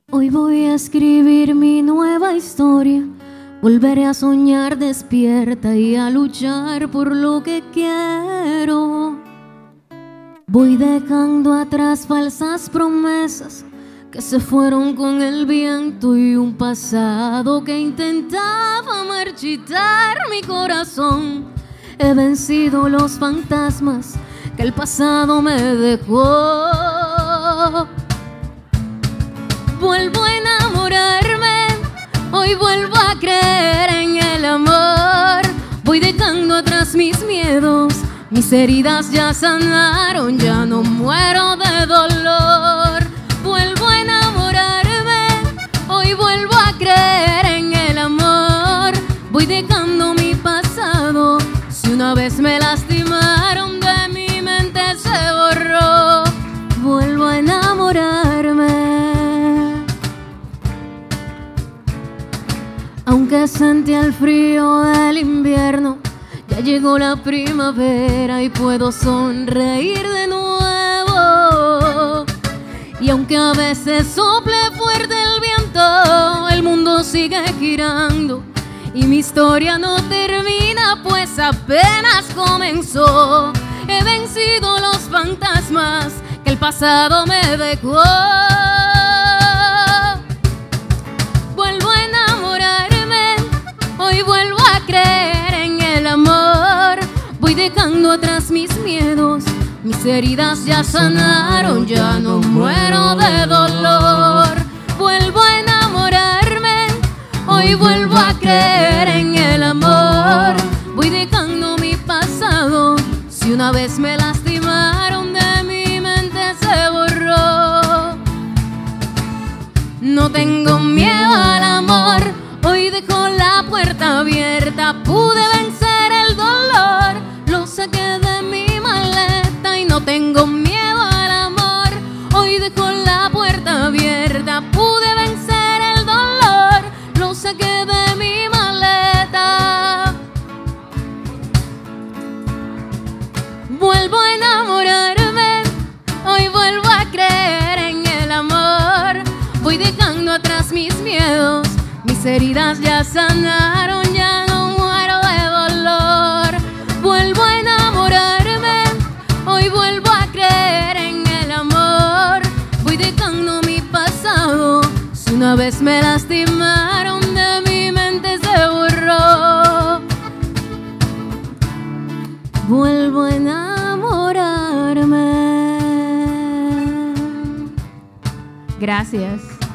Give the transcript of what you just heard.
Hoy voy a escribir mi nueva historia. Volveré a soñar despierta y a luchar por lo que quiero. Voy dejando atrás falsas promesas que se fueron con el viento y un pasado que intentaba marchitar mi corazón. He vencido los fantasmas que el pasado me dejó. Vuelvo a enamorarme, hoy vuelvo a creer en el amor. Voy dejando atrás mis miedos, mis heridas ya sanaron, ya no muero de dolor. Vuelvo a enamorarme, hoy vuelvo a creer en el amor. Voy dejando mi pasado, si una vez me lastimaron de mi mente se borró. Vuelvo a enamorarme. Aunque sentí el frío del invierno, ya llegó la primavera y puedo sonreír de nuevo. Y aunque a veces sople fuerte el viento, el mundo sigue girando y mi historia no termina, pues apenas comenzó. He vencido los fantasmas que el pasado me dejó. Vuelvo a enamorarme, hoy vuelvo a creer en el amor. Voy dejando atrás mis miedos, mis heridas ya sanaron, ya no muero de dolor. Vuelvo a enamorarme, hoy vuelvo a creer en el amor. Voy dejando mi pasado, si una vez me lastimaron de mi mente se borró. No tengo miedo al amor, hoy dejo la puerta abierta. Pude vencer el dolor, lo saqué de mi maleta y no tengo miedo al amor. Hoy dejo la puerta abierta. Pude vencer el dolor, lo saqué de mi maleta. Vuelvo a enamorarme, hoy vuelvo a creer en el amor. Voy dejando atrás mis miedos, mis heridas ya sanaron, ya no muero de dolor. Vuelvo a enamorarme, hoy vuelvo a creer en el amor. Voy dejando mi pasado, si una vez me lastimaron de mi mente se borró. Vuelvo a enamorarme. Gracias.